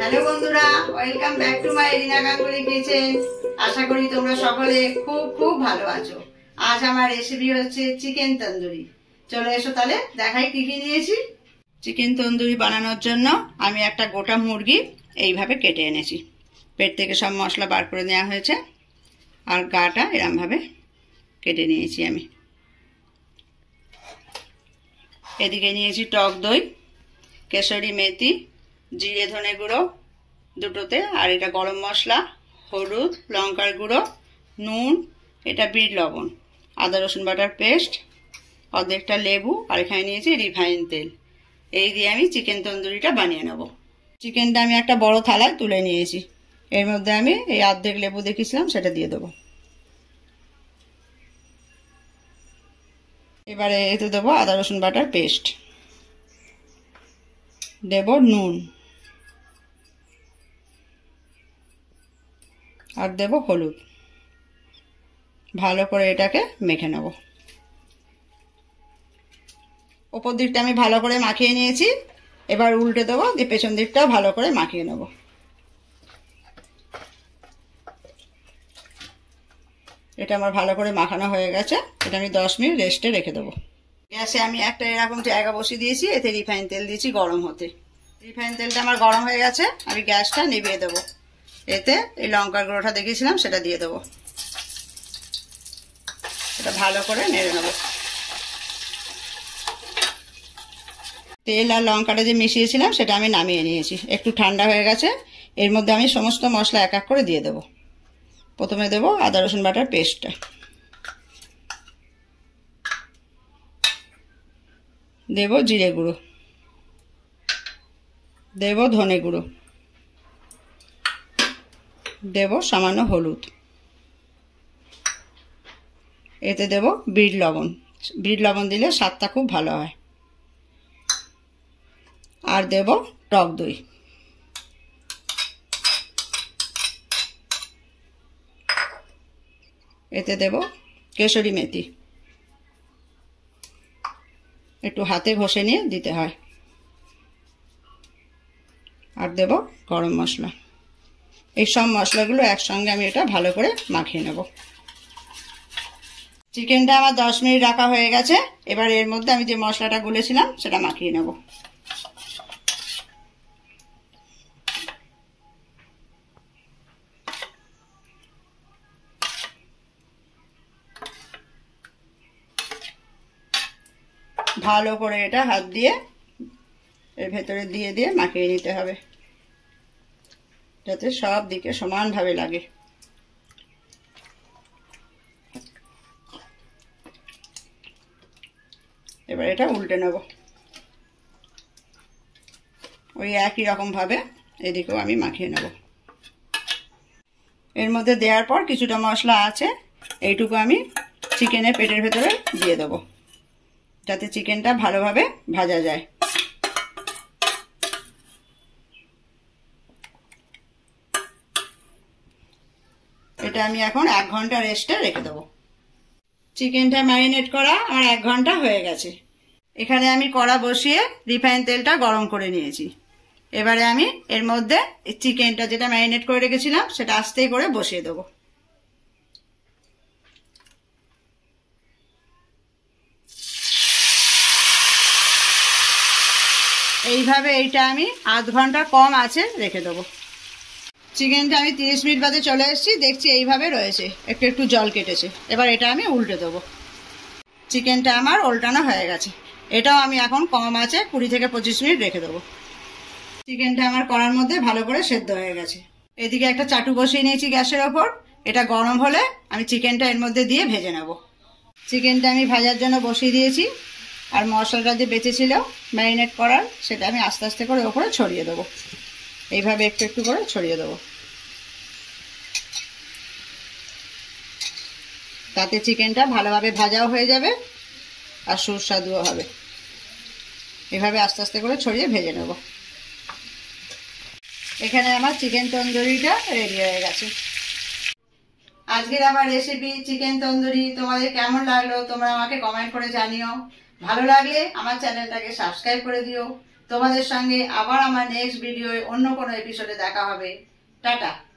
Hello बंधुरा welcome back to my Reena Ganguly kitchen. आशा करी তোমরা সকলে খুব খুব ভালো আছো। আজ আমার রেসিপি হচ্ছে চিকেন তন্দুরি। চলো এসো তাহলে দেখাই কি কি নিয়েছি। চিকেন তন্দুরি বানানোর জন্য আমি একটা গোটা মুরগি এইভাবে কেটে এনেছি। পেট থেকে সব মশলা বার করে নেওয়া হয়েছে আর গাটা এরকম ভাবে কেটে নিয়েছি আমি। এদিকে নিয়েছি টক দই, কেশরি মেথি, জিরে ধনে গুঁড়ো দুটোতে, আর এটা গরম মশলা, হলুদ, লঙ্কার গুঁড়ো, নুন, এটা বিট লবণ, আদা রসুন বাটার পেস্ট, অর্ধেকটা লেবু, আর এখানে নিয়েছি রিফাইন তেল। এই দিয়ে আমি চিকেন তন্দুরিটা বানিয়ে নেব। চিকেনটা আমি একটা বড় থালায় তুলে নিয়েছি। এর মধ্যে আমি এই অর্ধেক লেবু দেখিয়েছিলাম সেটা দিয়ে দেবো। এবারে এতে দেবো আদা রসুন বাটার পেস্ট, দেব নুন, আর দেব হলুদ। ভালো করে এটাকে মেখে নেব। ওপর দিকটা আমি ভালো করে মাখিয়ে নিয়েছি। এবার উল্টে দেবো, দিয়ে পেছন দিকটাও ভালো করে মাখিয়ে নেব। এটা আমার ভালো করে মাখানো হয়ে গেছে। এটা আমি 10 মিনিট রেস্টে রেখে দেবো। গ্যাসে আমি একটা এরকম জায়গা বসিয়ে দিয়েছি, এতে রিফাইন তেল দিয়েছি গরম হতে। রিফাইন তেলটা আমার গরম হয়ে গেছে, আমি গ্যাসটা নিভিয়ে দেবো। এতে এই লঙ্কার গুঁড়োটা দেখিয়েছিলাম সেটা দিয়ে দেবো। এটা ভালো করে নেড়ে নেব। তেল আর লঙ্কাটা যে মিশিয়েছিলাম সেটা আমি নামিয়ে নিয়েছি, একটু ঠান্ডা হয়ে গেছে। এর মধ্যে আমি সমস্ত মশলা এক এক করে দিয়ে দেবো। প্রথমে দেবো আদা রসুন বাটার পেস্টটা, দেব জিরে গুঁড়ো, দেব ধনে গুঁড়ো, দেব সামান্য হলুদ, এতে দেব বিট লবণ। বিট লবণ দিলে স্বাদটা খুব ভালো হয়। আর দেব টক দই। এতে দেব কেশরি মেথি, একটু হাতে ঘষে নিয়ে দিতে হয়। আর দেব গরম মশলা। এই সব মশলাগুলো একসঙ্গে আমি এটা ভালো করে মাখিয়ে নেব। চিকেনটা আমার 10 মিনিট রাখা হয়ে গেছে। এবার এর মধ্যে আমি যে মশলাটা গুলেছিলাম সেটা মাখিয়ে নেব। ভালো করে এটা হাত দিয়ে এর ভেতরে দিয়ে দিয়ে মাখিয়ে নিতে হবে, যাতে সব দিকে সমানভাবে লাগে। এবার এটা উল্টে নেব। ওই একই রকম ভাবে এদিকেও আমি মাখিয়ে নেব। এর মধ্যে দেওয়ার পর কিছুটা মশলা আছে, এইটুকু আমি চিকেনের পেটের ভেতরে দিয়ে দেবো, যাতে চিকেনটা ভালোভাবে ভাজা যায়। এটা আমি এখন 1 ঘন্টা রেস্টে রেখে দেবো। চিকেনটা ম্যারিনেট করা আমার 1 ঘন্টা হয়ে গেছে। এখানে আমি কড়া বসিয়ে রিফাইন তেলটা গরম করে নিয়েছি। এবারে আমি এর মধ্যে চিকেনটা যেটা ম্যারিনেট করে রেখেছিলাম সেটা আস্তে করে বসিয়ে দেবো। এইভাবে এইটা আমি আধ ঘন্টা কম আছে রেখে দেবো। চিকেনটা আমি 30 মিনিট বাদে চলে এসেছি, দেখছি এইভাবে রয়েছে, একটু একটু জল কেটেছে। এবার এটা আমি উল্টে দেবো। চিকেনটা আমার উল্টানো হয়ে গেছে। এটাও আমি এখন কম আছে 20 থেকে 25 মিনিট রেখে দেবো। চিকেনটা আমার কড়ার মধ্যে ভালো করে সেদ্ধ হয়ে গেছে। এদিকে একটা চাটু বসিয়ে নিয়েছি গ্যাসের ওপর। এটা গরম হলে আমি চিকেনটা এর মধ্যে দিয়ে ভেজে নেব। চিকেনটা আমি ভাজার জন্য বসিয়ে দিয়েছি। আর মশলাটা যে বেঁচেছিল ম্যারিনেট করার সেটা আমি আস্তে আস্তে করে ওপরে ছড়িয়ে দেবো। এইভাবে একটু একটু করে ছড়িয়ে দেবো, তাতে চিকেনটা ভালোভাবে ভাজাও হয়ে যাবে আর সুস্বাদুও হবে। এভাবে আস্তে আস্তে করে ছড়িয়ে ভেজে নেব। এখানে আমার চিকেন তন্দুরিটা রেডি হয়ে গেছে। আজকের আমার রেসিপি চিকেন তন্দুরি তোমাদের কেমন লাগলো তোমরা আমাকে কমেন্ট করে জানিও। ভালো লাগলে আমার চ্যানেলটাকে সাবস্ক্রাইব করে দিও। তোমাদের সঙ্গে আবার আমার নেক্সট ভিডিওয় অন্য কোনো এপিসোডে দেখা হবে। টাটা।